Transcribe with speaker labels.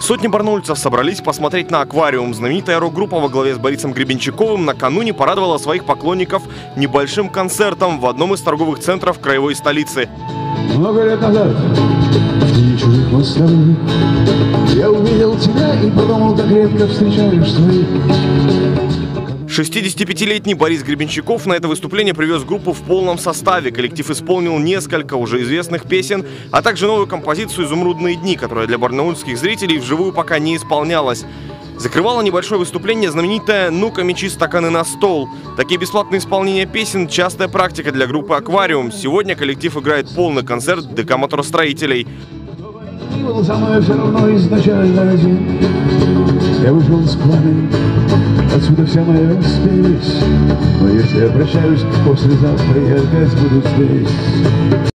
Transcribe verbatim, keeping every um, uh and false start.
Speaker 1: Сотни барнаульцев собрались посмотреть на аквариум. Знаменитая рок-группа во главе с Борисом Гребенщиковым накануне порадовала своих поклонников небольшим концертом в одном из торговых центров краевой столицы.
Speaker 2: Много лет назад в чужих мостовых я увидел тебя и подумал, как редко встречаешь своих.
Speaker 1: шестидесятипятилетний Борис Гребенщиков на это выступление привез группу в полном составе. Коллектив исполнил несколько уже известных песен, а также новую композицию «Изумрудные дни», которая для барнаульских зрителей вживую пока не исполнялась. Закрывало небольшое выступление знаменитая «Ну-ка, мечи стаканы на стол». Такие бесплатные исполнения песен – частая практика для группы «Аквариум». Сегодня коллектив играет полный концерт в ДК «Моторостроителей».
Speaker 2: За мной все равно изначально один. Я вышел с пламени, отсюда вся моя спесь. Но если я прощаюсь, послезавтра я опять буду здесь.